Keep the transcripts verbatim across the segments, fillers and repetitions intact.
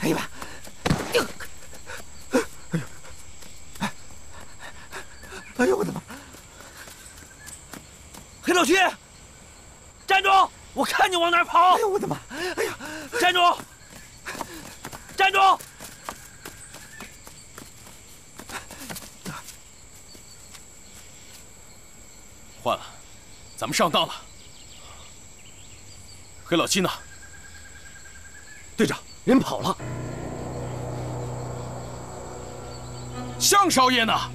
哎呀妈！哎呦我的妈！黑老七，站住！我看你往哪儿跑！哎呦我的妈！哎呀，站住！站住！ 换了，咱们上当了。黑老七呢？ 队长，人跑了。 向少爷呢？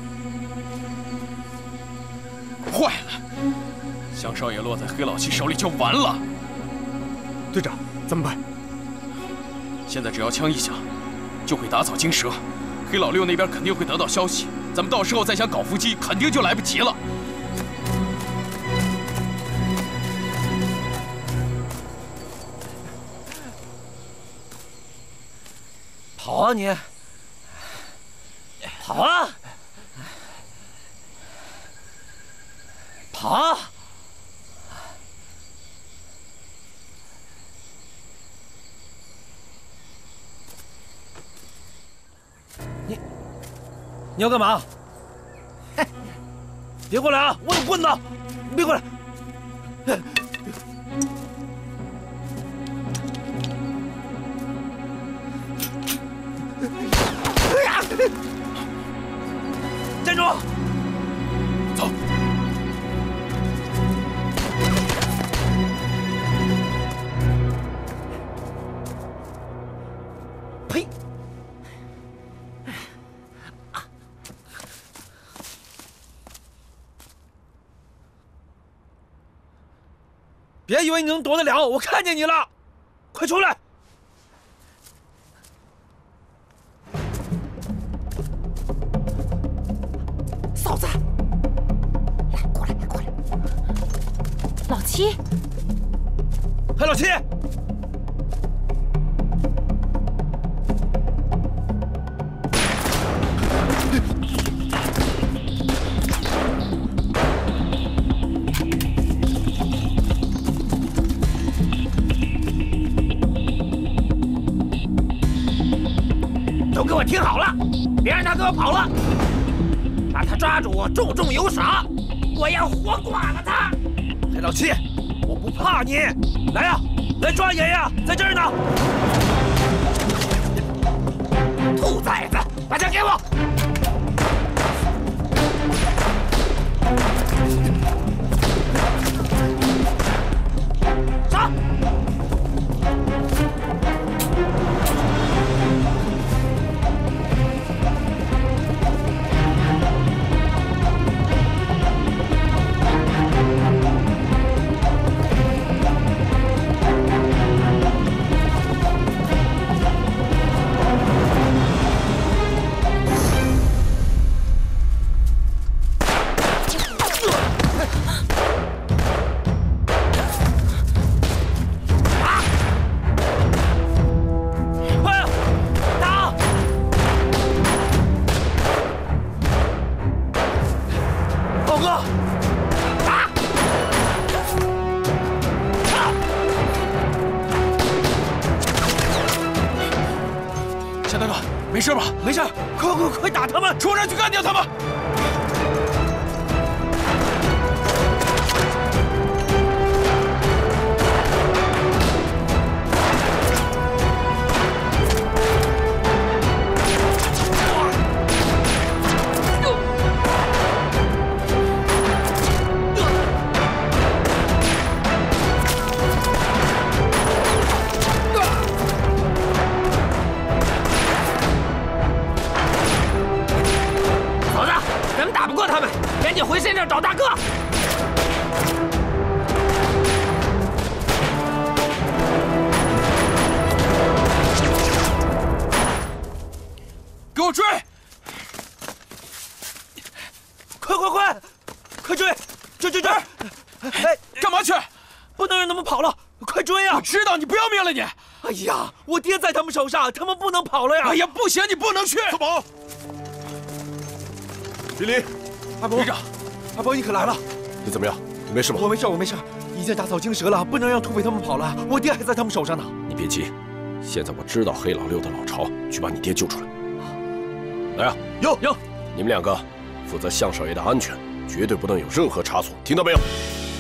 坏了，向少爷落在黑老七手里就完了。 队长，怎么办？ 现在只要枪一响，就会打草惊蛇。黑老六那边肯定会得到消息，咱们到时候再想搞伏击，肯定就来不及了。 跑啊你！跑啊！跑啊！你你要干嘛？别过来啊！我有棍子！你别过来！站住！ 走。 呸！别以为你能躲得了，我看见你了！快出来！嫂子，来，过来，过来。 老七， 黑老七，都给我听好了，别让他给我跑了！把他抓住，我重重有赏！我要活剐了他！黑老七，我不怕你，来呀，来抓爷爷，在这儿呢！兔崽子，把枪给我！上！ 没事吧？ 没事，快快快打他们！ 冲上去干掉他们！ 赶紧回身上找大哥！ 给我追！ 快快快，快追！追追追！ 哎，干嘛去？ 不能让他们跑了，快追啊！ 我知道你不要命了你！ 哎呀，我爹在他们手上，他们不能跑了呀！ 哎呀，不行，你不能去！ 小宝，林林。 阿伯，队长，阿伯你可来了！ 你怎么样？你没事吧？ 我没事，我没事，已经打草惊蛇了，不能让土匪他们跑了。我爹还在他们手上呢。 你别急， 现在我知道黑老六的老巢，去把你爹救出来。来呀， 有有， 你们两个负责向少爷的安全，绝对不能有任何差错，听到没有？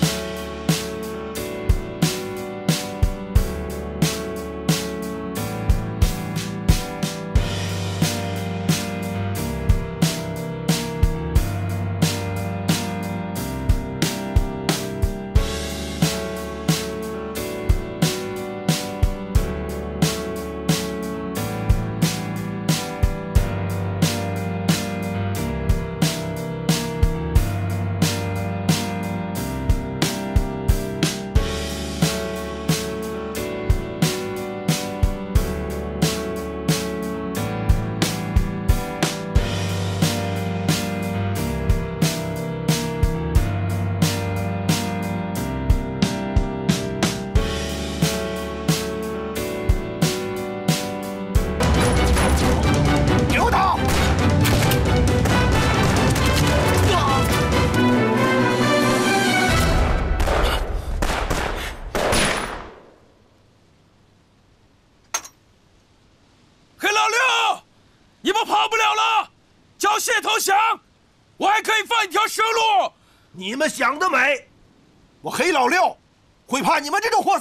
你们想得美！我黑老六会怕你们这种货色？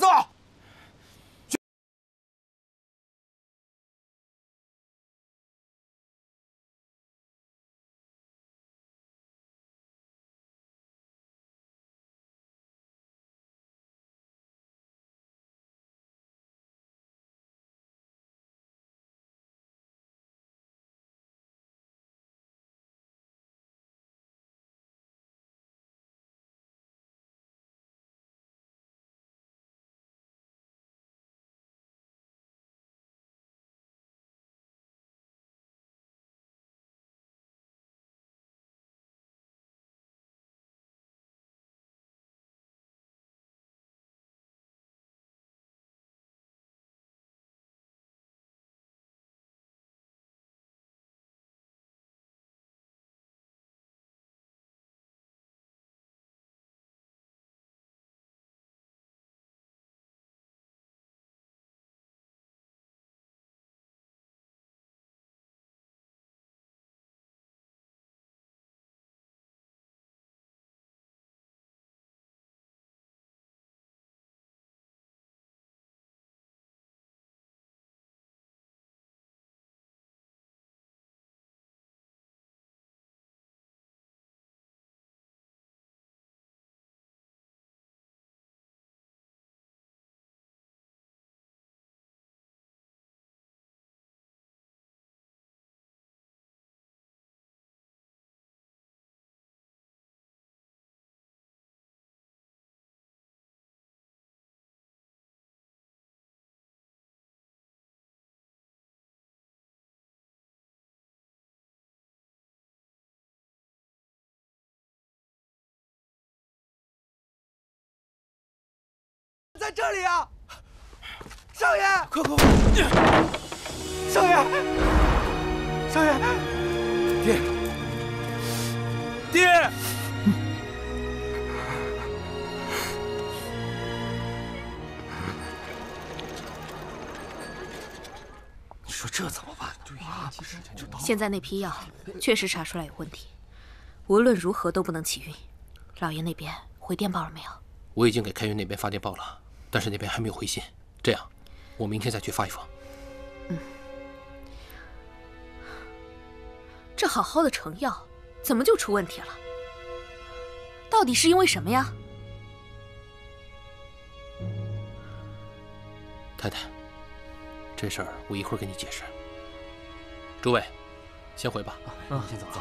在这里啊，少爷！ 快快快！ 少爷，少爷， 爹，爹！ 你说这怎么办？对呀， 现在那批药确实查出来有问题，无论如何都不能起运。老爷那边回电报了没有？ 我已经给开元那边发电报了，但是那边还没有回信。这样，我明天再去发一封。 嗯，这好好的成药，怎么就出问题了？到底是因为什么呀？ 太太，这事儿我一会儿给你解释。诸位，先回吧。 嗯，先走走。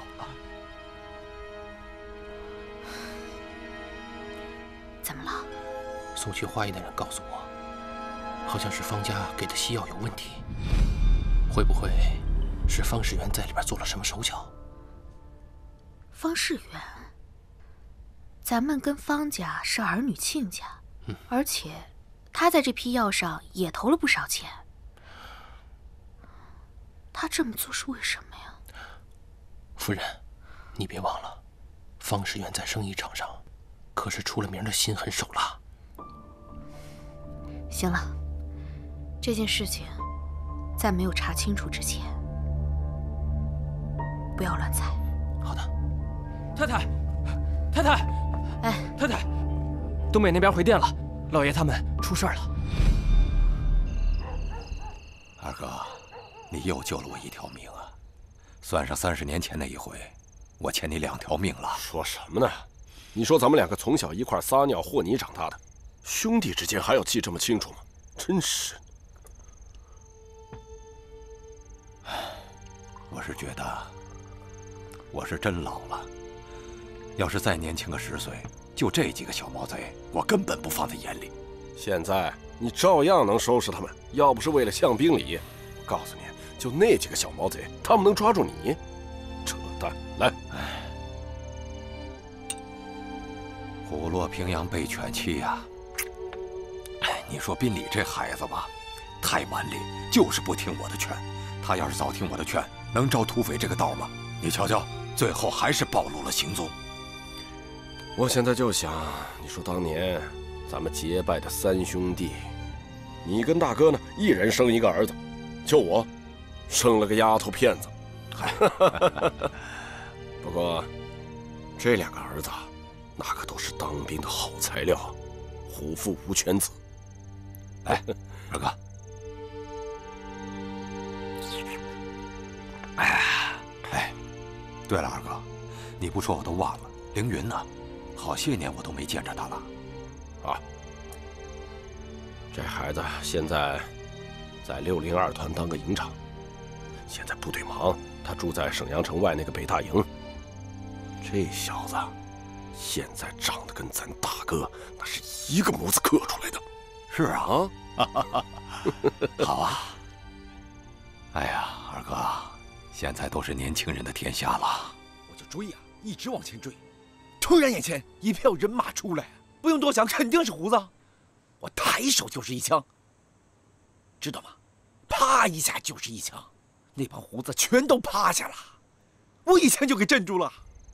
怎么了？ 送去花医的人告诉我，好像是方家给的西药有问题，会不会是方世元在里边做了什么手脚？ 方世元，咱们跟方家是儿女亲家，嗯，而且他在这批药上也投了不少钱。他这么做是为什么呀？ 夫人，你别忘了，方世元在生意场上可是出了名的心狠手辣。 行了，这件事情在没有查清楚之前，不要乱猜。 好的。 太太，太太， 哎， 太太，东北那边回电了，老爷他们出事了。 二哥，你又救了我一条命啊！算上三十年前那一回，我欠你两条命了。 说什么呢？你说咱们两个从小一块撒尿和泥长大的，兄弟之间还要记这么清楚吗？真是。 我是觉得，我是真老了。要是再年轻个十岁，就这几个小毛贼，我根本不放在眼里。 现在你照样能收拾他们，要不是为了项兵礼，我告诉你，就那几个小毛贼，他们能抓住你？扯淡！来， 哎，虎落平阳被犬欺呀！哎，你说宾礼这孩子吧，太顽劣，就是不听我的劝。他要是早听我的劝，能着土匪这个道吗？你瞧瞧，最后还是暴露了行踪。 我现在就想，你说当年咱们结拜的三兄弟，你跟大哥呢，一人生一个儿子，就我生了个丫头片子。不过这两个儿子，那可都是当兵的好材料，虎父无犬子。 来，二哥。哎，哎，对了，二哥，你不说我都忘了，凌云呢？好些年我都没见着他了。 啊，这孩子现在在六零二团当个营长，现在部队忙，他住在沈阳城外那个北大营。这小子现在长得跟咱大哥那是一个模子刻出来的。 是啊，好啊。哎呀，二哥，现在都是年轻人的天下了。 我就追呀，一直往前追。突然眼前一票人马出来，不用多想，肯定是胡子。我抬手就是一枪，知道吗？啪一下就是一枪，那帮胡子全都趴下了，我一枪就给镇住了。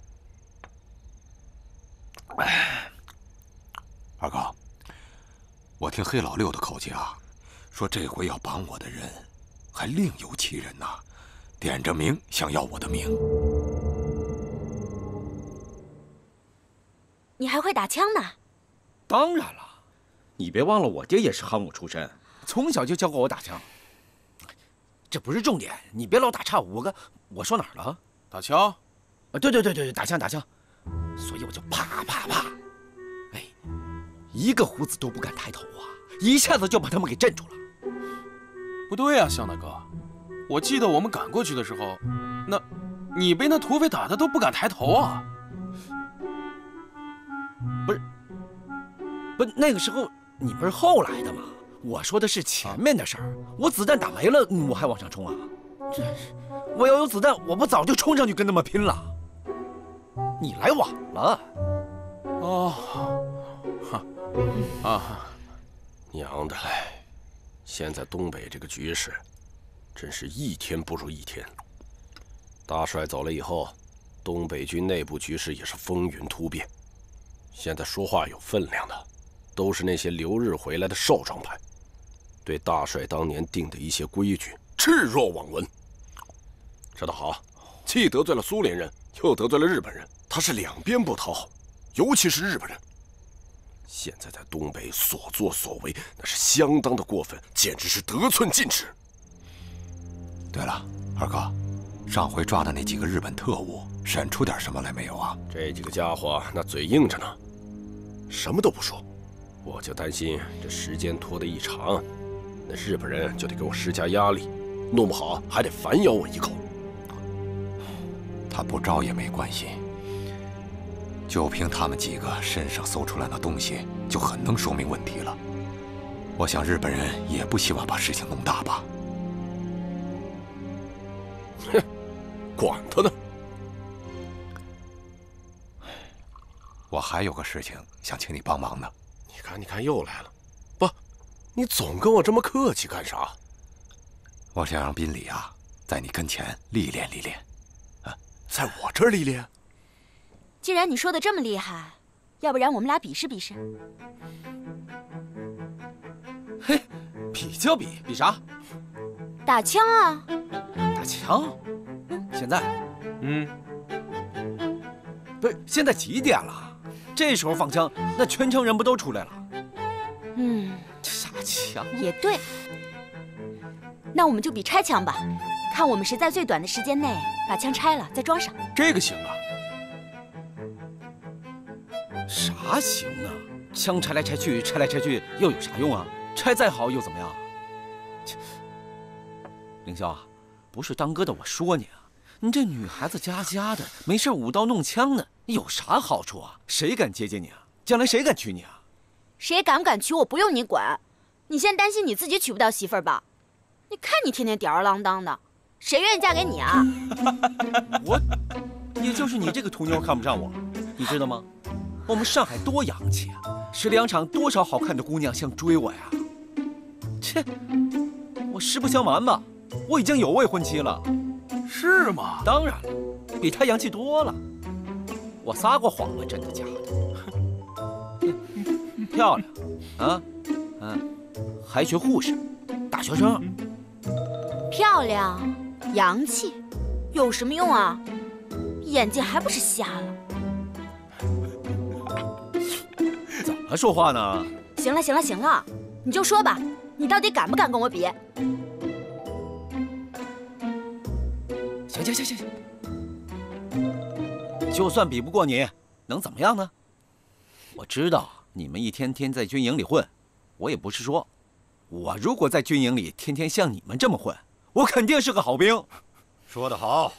哎，二哥，我听黑老六的口气啊，说这回要绑我的人还另有其人呐，点着名想要我的命。 你还会打枪呢？ 当然了，你别忘了，我爹也是航母出身，从小就教过我打枪。这不是重点，你别老打岔。我个，我说哪儿了？ 打枪？ 啊，对对对对，打枪打枪。所以我就啪啪啪，哎，一个胡子都不敢抬头啊，一下子就把他们给镇住了。 不对啊，向大哥，我记得我们赶过去的时候，那，你被那土匪打的都不敢抬头啊。 不是，不，那个时候你不是后来的吗？我说的是前面的事儿。我子弹打没了，我还往上冲啊！真是，我要有子弹，我不早就冲上去跟他们拼了。你来晚了。 哦，哈，啊， 娘的，现在东北这个局势，真是一天不如一天。大帅走了以后，东北军内部局势也是风云突变。现在说话有分量的，都是那些留日回来的少壮派，对大帅当年定的一些规矩置若罔闻。这倒好，既得罪了苏联人，又得罪了日本人，他是两边不讨好，尤其是日本人。现在在东北所作所为，那是相当的过分，简直是得寸进尺。 对了，二哥，上回抓的那几个日本特务，审出点什么来没有啊？ 这几个家伙那嘴硬着呢，什么都不说。我就担心这时间拖得一长，那日本人就得给我施加压力，弄不好还得反咬我一口。 他不招也没关系，就凭他们几个身上搜出来的东西，就很能说明问题了。我想日本人也不希望把事情弄大吧。 哼，管他呢！ 我还有个事情想请你帮忙呢。 你看，你看，又来了。不，你总跟我这么客气干啥？ 我想让宾礼啊，在你跟前历练历练。 啊，在我这儿历练？ 既然你说的这么厉害，要不然我们俩比试比试。 嘿，比就比，比啥？ 打枪啊！ 打枪？现在？ 嗯， 不是，现在几点了？这时候放枪，那全城人不都出来了？ 嗯， 傻枪也对。那我们就比拆枪吧，看我们谁在最短的时间内把枪拆了再装上。 这个行啊。 啥行啊？枪拆来拆去，拆来拆去又有啥用啊？拆再好又怎么样？凌霄啊，不是当哥的我说你啊，你这女孩子家家的，没事舞刀弄枪的，有啥好处啊？谁敢接近你啊？将来谁敢娶你啊？ 谁敢不敢娶我不用你管，你现在担心你自己娶不到媳妇儿吧？你看你天天吊儿郎当的，谁愿意嫁给你啊？ 我，也就是你这个土妞看不上我，你知道吗？我们上海多洋气啊，十里洋场多少好看的姑娘想追我呀。切，我实不相瞒吧，我已经有未婚妻了。 是吗？ 当然了，比她洋气多了。我撒过谎吗？真的假的？漂亮，啊，嗯，还学护士，大学生。 漂亮，洋气，有什么用啊？眼睛还不是瞎了？ 怎么说话呢？ 行了行了行了，你就说吧，你到底敢不敢跟我比？ 行行行行行，就算比不过你，能怎么样呢？我知道你们一天天在军营里混，我也不是说，我如果在军营里天天像你们这么混，我肯定是个好兵。 说得好。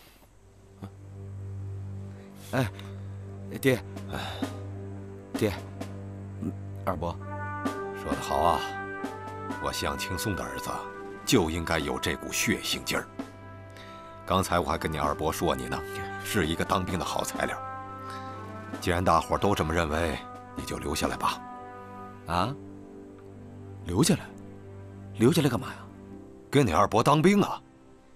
哎，爹，爹，二伯， 说得好啊！我向青松的儿子就应该有这股血性劲儿。刚才我还跟你二伯说你呢，是一个当兵的好材料。既然大伙都这么认为，你就留下来吧。 啊？留下来？留下来干嘛呀？ 跟你二伯当兵啊！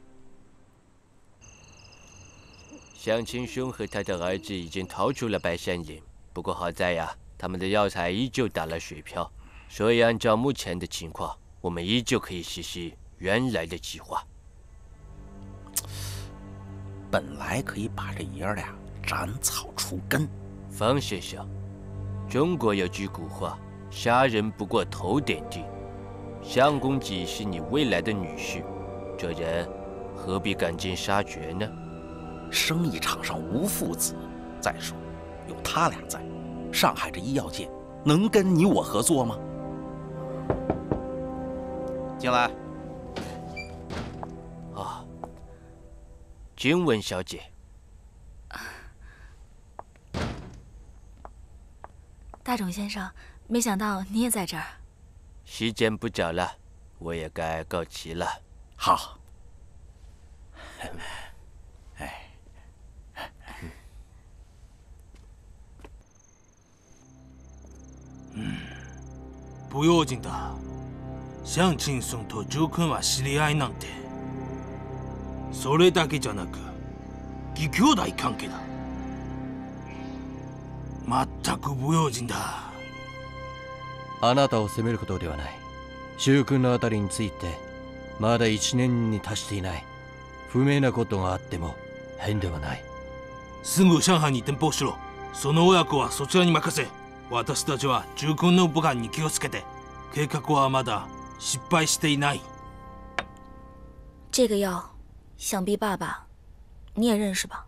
向青兄和他的儿子已经逃出了白山岭，不过好在呀，他们的药材依旧打了水漂，所以按照目前的情况，我们依旧可以实施原来的计划。 本来可以把这爷儿俩斩草除根。 方先生，中国有句古话，杀人不过头点地。相公己是你未来的女婿，这人何必赶尽杀绝呢？ 生意场上无父子，再说有他俩在，上海这医药界能跟你我合作吗？进来。 啊，君文小姐。 大冢先生，没想到你也在这儿。 时间不早了，我也该告辞了。 好。哎。 嗯，不用紧的。向青松とジョー君は知り合いなんて。それだけじゃなく、義兄弟関係だ。全く不用心だ。 あなたを責めることではない。柊君のあたりについてまだ一年に達していない。不明なことがあっても変ではない。 すぐ上海に転校しろ。その親子はそちらに任せ。私たちは忠君の部下に気をつけて。計画はまだ失敗していない。 这个药，想必爸爸你也认识吧？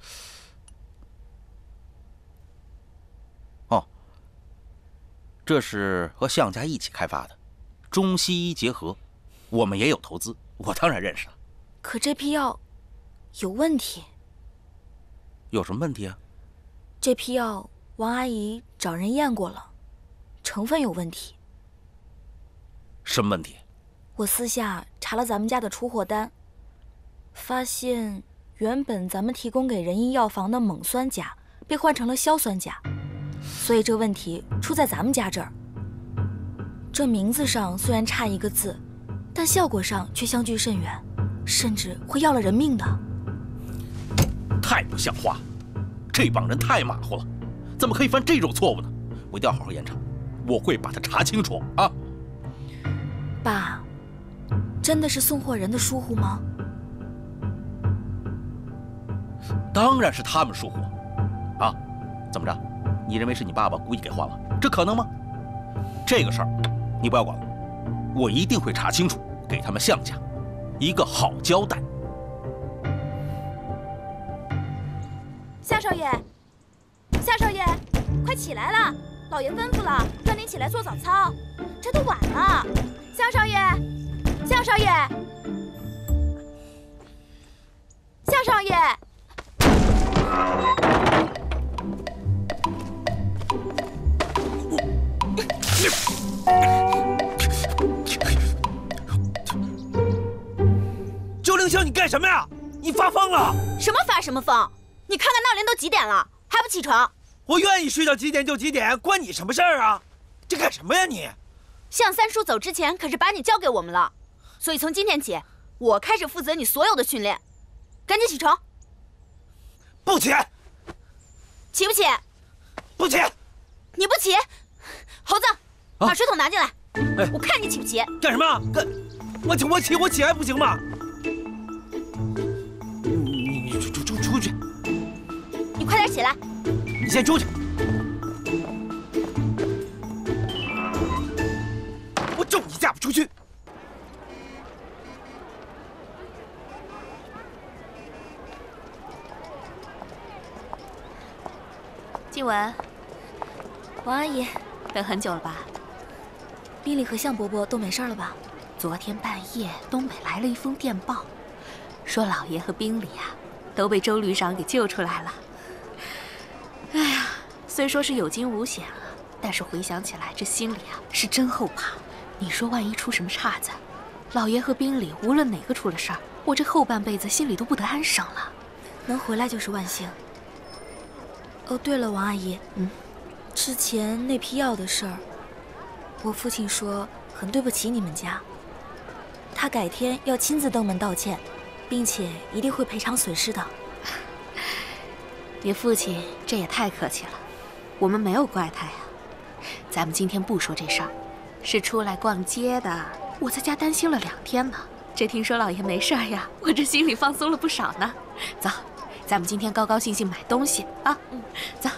哦，这是和向家一起开发的，中西医结合，我们也有投资，我当然认识了。 可这批药有问题。 有什么问题啊？ 这批药王阿姨找人验过了，成分有问题。 什么问题？ 我私下查了咱们家的出货单，发现原本咱们提供给仁医药房的锰酸钾被换成了硝酸钾，所以这问题出在咱们家这儿。这名字上虽然差一个字，但效果上却相距甚远，甚至会要了人命的。 太不像话！这帮人太马虎了，怎么可以犯这种错误呢？我一定要好好严查，我会把它查清楚啊！ 爸， 真的是送货人的疏忽吗？ 当然是他们疏忽。啊，怎么着？你认为是你爸爸故意给换了？这可能吗？这个事儿，你不要管我，我一定会查清楚，给他们项家一个好交代。 夏少爷，夏少爷，快起来了！老爷吩咐了，让您起来做早操，这都晚了。夏少爷，夏少爷，夏少爷。 周凌霄，你干什么呀？你发疯了？ 什么发什么疯？你看看闹铃都几点了，还不起床？ 我愿意睡到几点就几点，关你什么事儿啊？这干什么呀你？ 向三叔走之前可是把你交给我们了，所以从今天起，我开始负责你所有的训练。赶紧起床！ 不起！ 起不起？ 不起！ 你不起，猴子，把水桶拿进来。哎，我看你起不起？ 干什么？干！我起，我起，我起还不行吗？你你你出出出去！ 你快点起来！ 你先出去！我咒你嫁不出去！ 静雯，王阿姨，等很久了吧？冰里和向伯伯都没事了吧？ 昨天半夜，东北来了一封电报，说老爷和冰里啊都被周旅长给救出来了。哎呀，虽说是有惊无险啊，但是回想起来，这心里啊是真后怕。你说万一出什么岔子，老爷和冰里无论哪个出了事儿，我这后半辈子心里都不得安生了。 能回来就是万幸。哦，对了，王阿姨，嗯，之前那批药的事儿，我父亲说很对不起你们家，他改天要亲自登门道歉，并且一定会赔偿损失的。 你父亲这也太客气了，我们没有怪他呀。咱们今天不说这事儿，是出来逛街的。我在家担心了两天呢，这听说老爷没事儿呀，我这心里放松了不少呢。走。咱们今天高高兴兴买东西啊！嗯，走。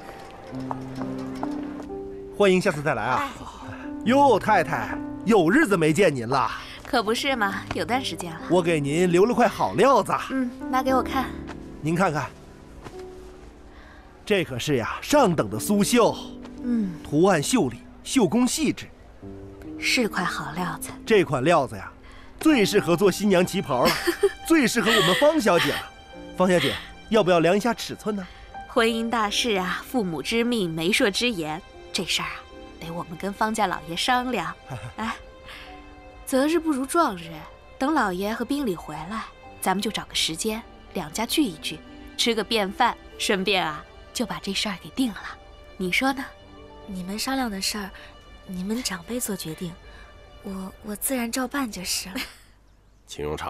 欢迎下次再来啊！哟，太太，有日子没见您了。 可不是嘛，有段时间了。 我给您留了块好料子。 嗯，拿给我看。 您看看，这可是呀上等的苏绣，嗯，图案秀丽，绣工细致， 是块好料子。 这款料子呀，最适合做新娘旗袍了，最适合我们方小姐了。方小姐，要不要量一下尺寸呢？ 婚姻大事啊，父母之命，媒妁之言，这事儿啊，得我们跟方家老爷商量。哎，择日不如撞日，等老爷和宾里回来，咱们就找个时间，两家聚一聚，吃个便饭，顺便啊，就把这事儿给定了。你说呢？ 你们商量的事儿，你们长辈做决定，我我自然照办就是了。 请用茶。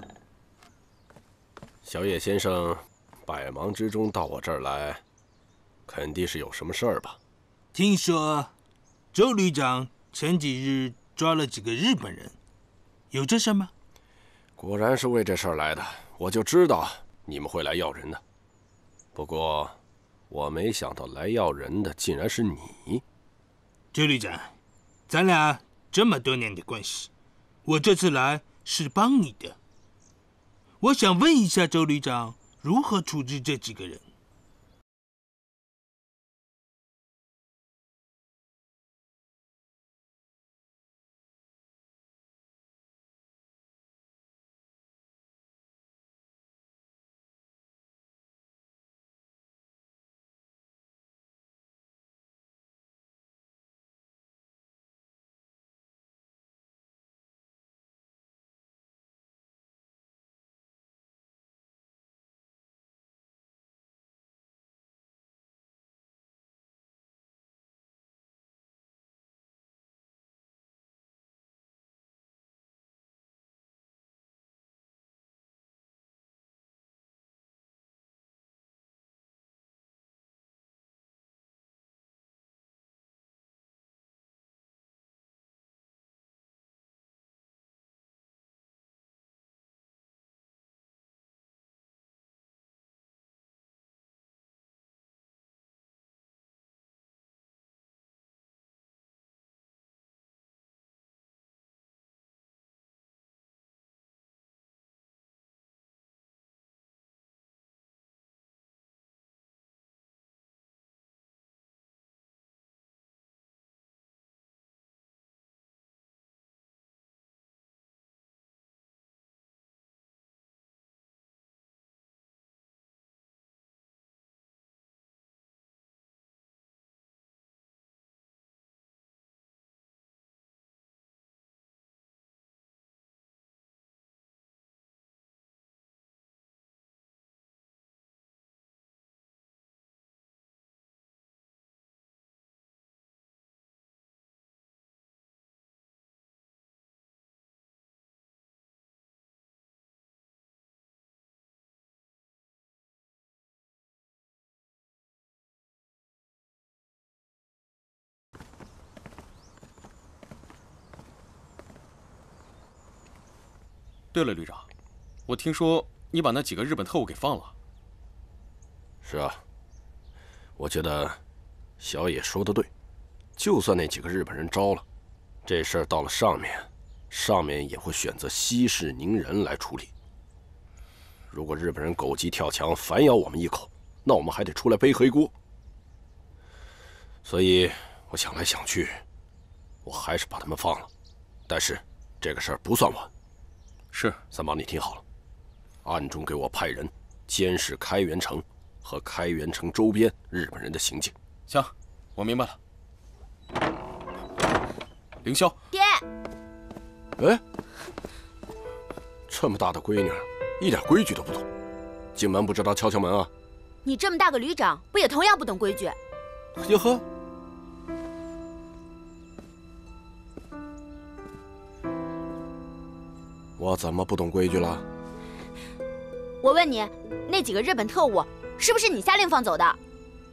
小野先生，百忙之中到我这儿来，肯定是有什么事儿吧？ 听说周旅长前几日抓了几个日本人，有这事吗？ 果然是为这事儿来的，我就知道你们会来要人的。不过，我没想到来要人的竟然是你。 周旅长，咱俩这么多年的关系，我这次来是帮你的。我想问一下周旅长，如何处置这几个人？ 对了，旅长，我听说你把那几个日本特务给放了。 是啊，我觉得小野说的对，就算那几个日本人招了，这事儿到了上面，上面也会选择息事宁人来处理。如果日本人狗急跳墙反咬我们一口，那我们还得出来背黑锅。所以我想来想去，我还是把他们放了。但是这个事儿不算完。 是， 三宝，你听好了，暗中给我派人监视开元城和开元城周边日本人的行径。 行，我明白了。凌霄， 爹， 哎，这么大的闺女，一点规矩都不懂，进门不知道敲敲门啊？ 你这么大个旅长，不也同样不懂规矩？ 哟呵。我怎么不懂规矩了？ 我问你，那几个日本特务是不是你下令放走的？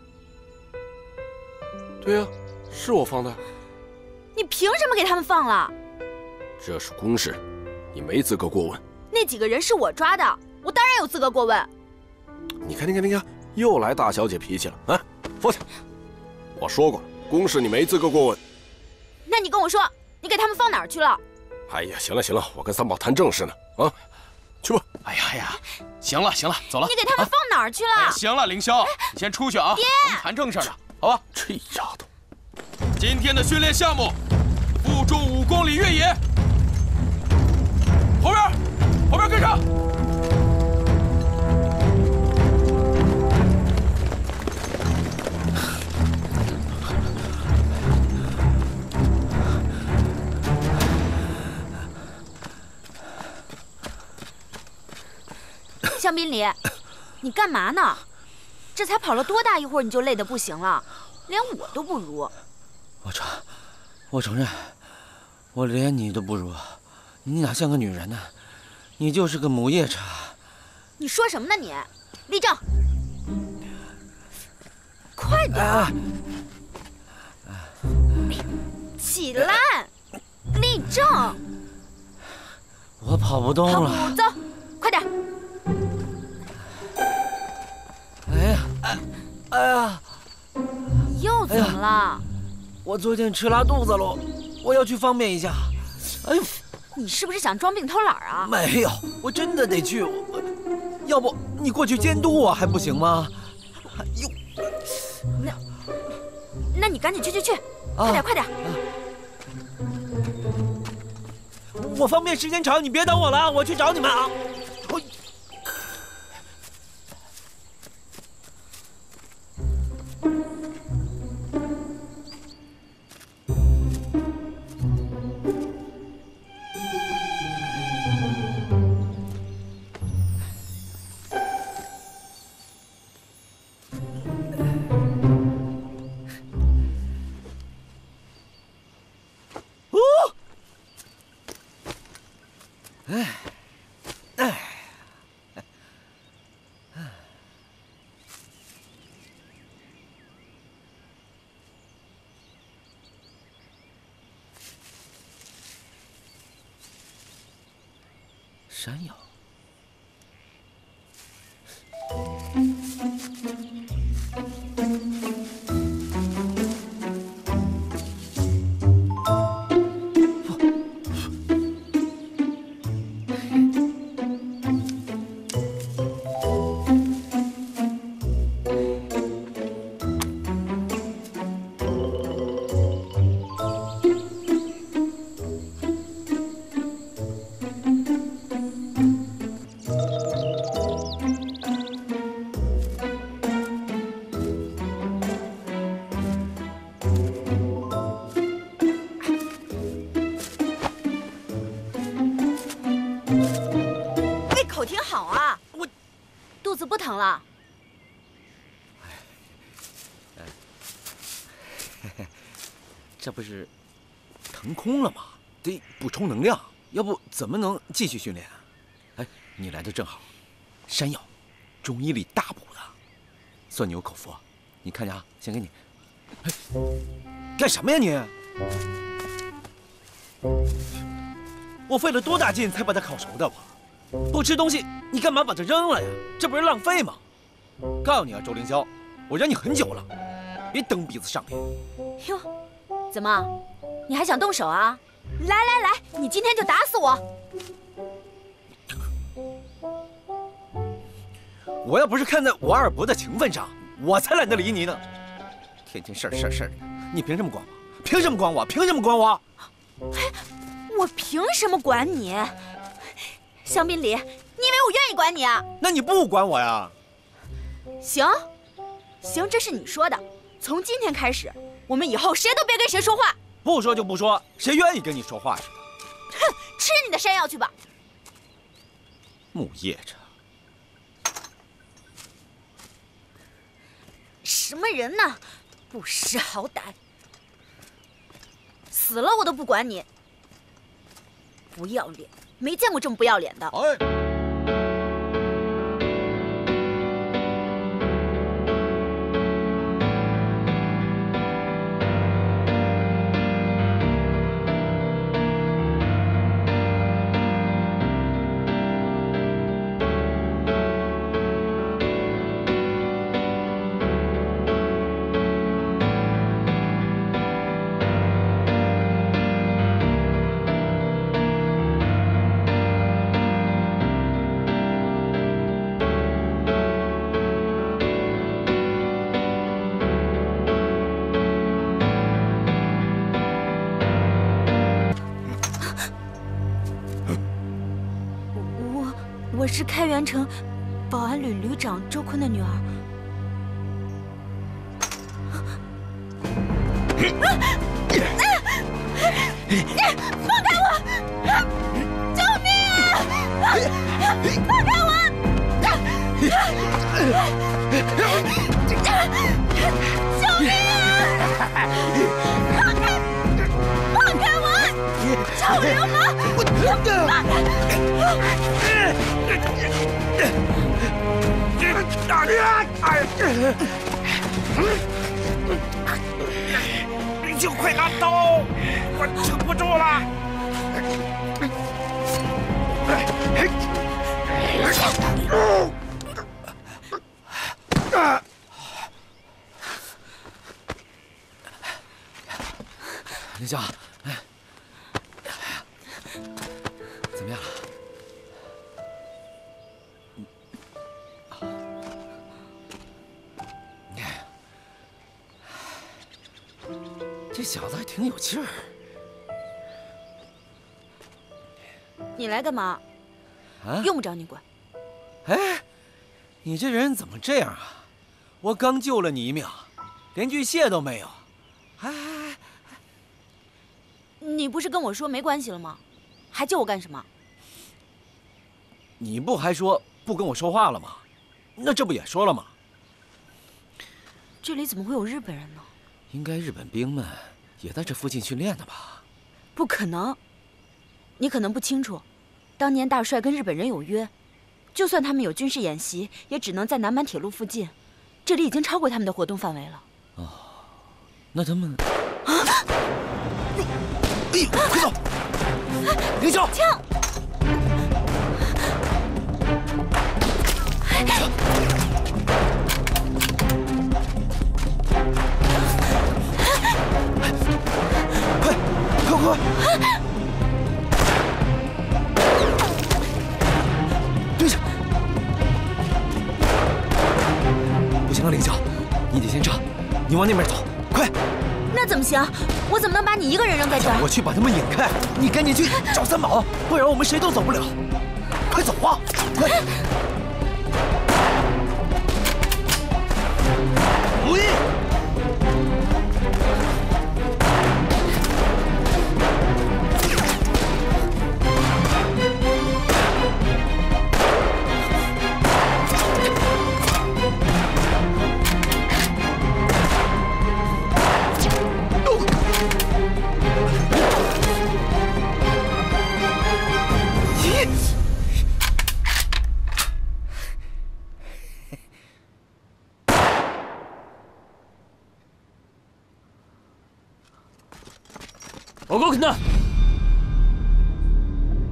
对呀，是我放的。 你凭什么给他们放了？ 这是公事，你没资格过问。 那几个人是我抓的，我当然有资格过问。 你看，你看，你看，又来大小姐脾气了啊！放下！我说过了，公事你没资格过问。 那你跟我说，你给他们放哪儿去了？ 哎呀，行了行了，我跟三宝谈正事呢，啊，去吧。 哎呀哎呀，行了行了，走了。 你给他们放哪儿去了？ 哎、行了，凌霄，你先出去啊， 爹， 我们谈正事呢，好吧？ 这丫头， 今天的训练项目，负重五公里越野。后边，后边跟上。 向宾里，你干嘛呢？这才跑了多大一会儿，你就累得不行了，连我都不如。 我承，我承认，我连你都不如。你哪像个女人呢？你就是个母夜叉。 你说什么呢你？立正，快点！啊、起来，立正。 我跑不动了。 跑步，走，快点！ 哎呀，哎，哎呀， 你又怎么了？哎、 我昨天吃拉肚子了，我要去方便一下。哎呦， 你是不是想装病偷懒啊？ 没有，我真的得去。要不你过去监督我还不行吗？哎呦， 那那你赶紧去去去，啊、快点快点！啊、 我方便时间长，你别等我了，我去找你们啊。山药。 疼了？ 这不是腾空了吗？得补充能量，要不怎么能继续训练啊？哎，你来的正好，山药，中医里大补的，算你有口福。你看着啊，先给你。哎，干什么呀你？ 我费了多大劲才把它烤熟的吧？不吃东西，你干嘛把它扔了呀？这不是浪费吗？告诉你啊，周凌霄，我忍你很久了，别蹬鼻子上脸。 哟，怎么，你还想动手啊？来来来，你今天就打死我！ 我要不是看在我二伯的情分上，我才懒得理你呢。天天事儿事儿事儿的，你凭什么管我？凭什么管我？凭什么管我？ 我凭什么管你？香槟里，你以为我愿意管你啊？ 那你不管我呀？ 行，行，这是你说的。从今天开始，我们以后谁都别跟谁说话。 不说就不说，谁愿意跟你说话呀？ 哼，吃你的山药去吧。 木叶着。 什么人呢？不识好歹，死了我都不管你。不要脸，没见过这么不要脸的。 哎。 我是开元城保安旅旅长周坤的女儿。放开我！救命啊！放开我！救命啊！放开！放开我！臭流氓！放开！ 你就快拿刀，我撑不住了。 凌霄，怎么样了？这小子还挺有劲儿。 你来干嘛？ 啊？ 用不着你管。 哎，你这人怎么这样啊？我刚救了你一命，连句谢都没有。哎， 你不是跟我说没关系了吗？还救我干什么？ 你不还说不跟我说话了吗？那这不也说了吗？ 这里怎么会有日本人呢？ 应该日本兵们也在这附近训练的吧？ 不可能，你可能不清楚，当年大帅跟日本人有约，就算他们有军事演习，也只能在南满铁路附近，这里已经超过他们的活动范围了。 哦，那他们……啊！哎呦，快走！凌霄， 枪！ 快快！对着！不行啊，凌霄，你得先撤，你往那边走，快！ 那怎么行？我怎么能把你一个人扔在这儿？ 我去把他们引开，你赶紧去找三宝，不然我们谁都走不了。快走啊！快！喂！ 動くな。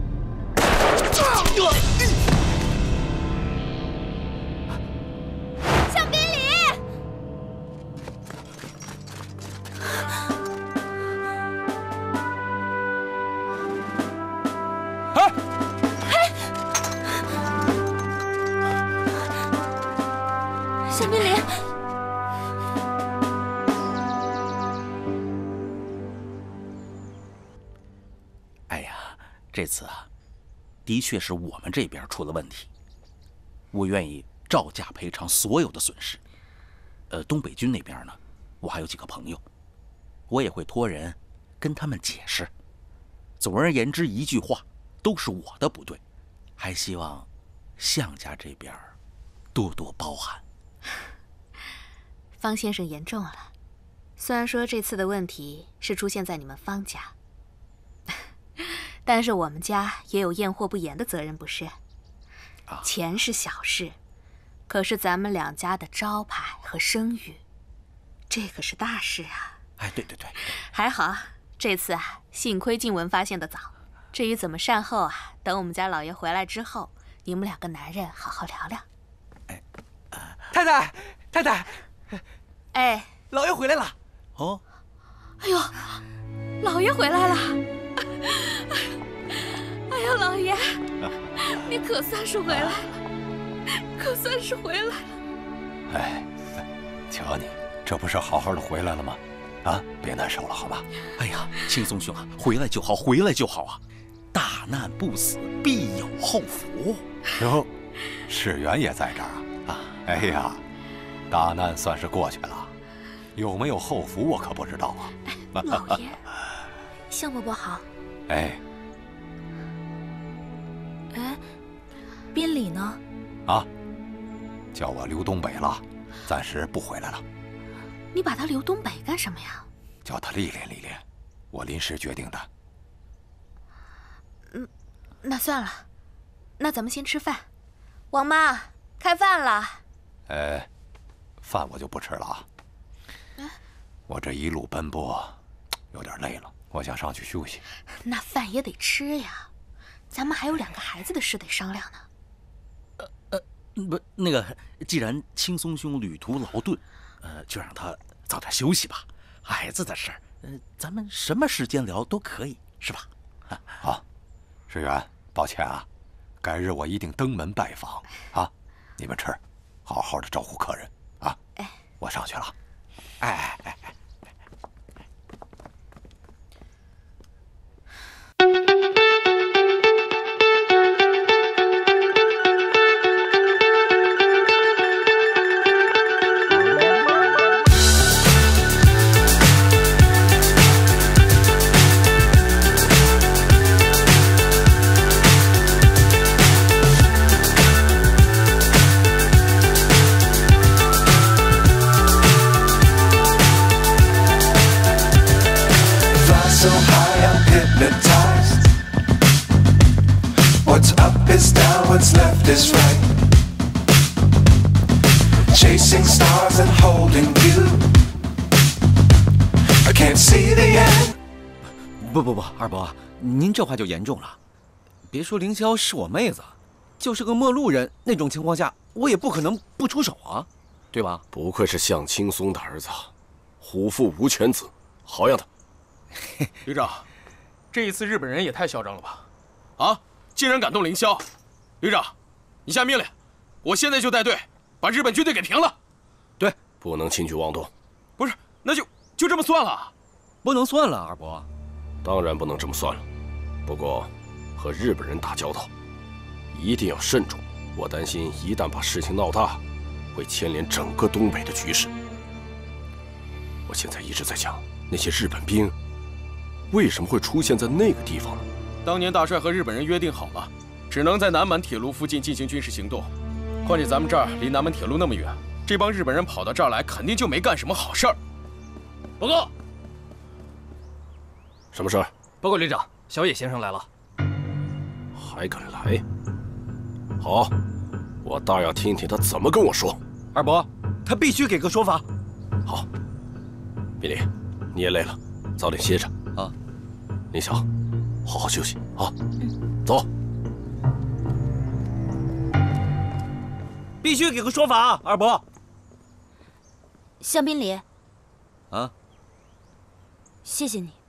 哎， 嘿，夏冰离。 这次啊，的确是我们这边出了问题，我愿意照价赔偿所有的损失。呃，东北军那边呢，我还有几个朋友，我也会托人跟他们解释。总而言之，一句话，都是我的不对，还希望项家这边多多包涵。 方先生言重了，虽然说这次的问题是出现在你们方家。 但是我们家也有验货不严的责任，不是？钱是小事，可是咱们两家的招牌和声誉，这可是大事啊！ 哎，对对对， 还好这次啊，幸亏静雯发现的早。至于怎么善后啊，等我们家老爷回来之后，你们两个男人好好聊聊。 哎，太太，太太， 哎， 老爷回来了。 哦， 哎呦，老爷回来了。 哎呀，老爷，你可算是回来了，可算是回来了。 哎，瞧你，这不是好好的回来了吗？啊，别难受了，好吗？ 哎呀，青松兄啊，回来就好，回来就好啊！大难不死，必有后福。 哟，世元也在这儿啊！啊，哎呀，大难算是过去了，有没有后福我可不知道啊。 老爷，项伯伯好。 哎。 哎，宾礼呢？ 啊，叫我留东北了，暂时不回来了。 你把他留东北干什么呀？ 叫他历练历练，我临时决定的。 嗯，那算了，那咱们先吃饭。王妈，开饭了。 呃，饭我就不吃了啊。我这一路奔波，有点累了，我想上去休息。 那饭也得吃呀。 咱们还有两个孩子的事得商量呢。 呃呃，不，那个，既然青松兄旅途劳顿，呃，就让他早点休息吧。孩子的事儿，呃，咱们什么时间聊都可以，是吧？ 好，世元，抱歉啊，改日我一定登门拜访啊。你们吃，好好的招呼客人啊。 哎， 我上去了。哎哎哎哎。 What's up is down, what's left is right. Chasing stars and holding you. I can't see the end. 不不不，二伯，您这话就严重了。别说凌霄是我妹子，就是个陌路人，那种情况下，我也不可能不出手啊，对吧？ 不愧是项青松的儿子，虎父无犬子，好样的！ 旅长，这一次日本人也太嚣张了吧！啊！ 竟然敢动凌霄，旅长，你下命令，我现在就带队把日本军队给平了。 对，不能轻举妄动。 不是，那就就这么算了？ 不能算了，二伯。 当然不能这么算了。不过，和日本人打交道，一定要慎重。我担心一旦把事情闹大，会牵连整个东北的局势。我现在一直在想，那些日本兵为什么会出现在那个地方呢？ 当年大帅和日本人约定好了，只能在南满铁路附近进行军事行动。况且咱们这儿离南满铁路那么远，这帮日本人跑到这儿来，肯定就没干什么好事儿。 报告， 什么事儿？ 报告旅长，小野先生来了。 还敢来？好，我倒要听听他怎么跟我说。 二伯，他必须给个说法。 好，宾利，你也累了，早点歇着啊。 林晓。 好好休息啊！走， 必须给个说法啊，二伯。 向宾离， 啊， 谢谢你。